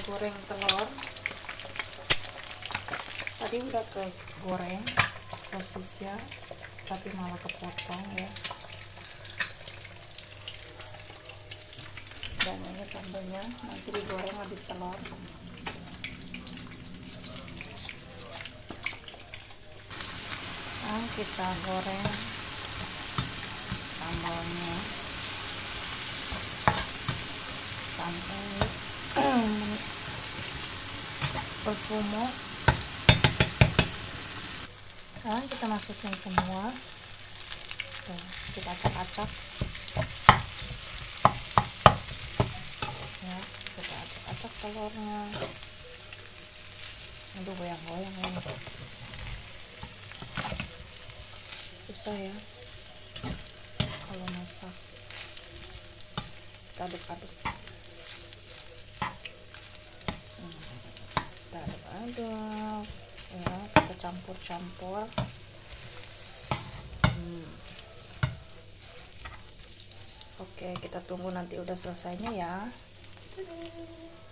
goreng telur. Tadi udah ke goreng sosisnya, tapi malah kepotong ya. Dan ini sambelnya nanti digoreng habis telur. Nah, kita goreng sambalnya sampai berfumor. Nah, kita masukin semua. Tuh, kita acak-acak ya, kita acak-acak telurnya. Aduh, goyang-goyang ini susah ya kalau masak. Kita aduk-aduk, kita aduk-aduk ya, kita campur-campur. Oke, kita tunggu nanti udah selesainya ya.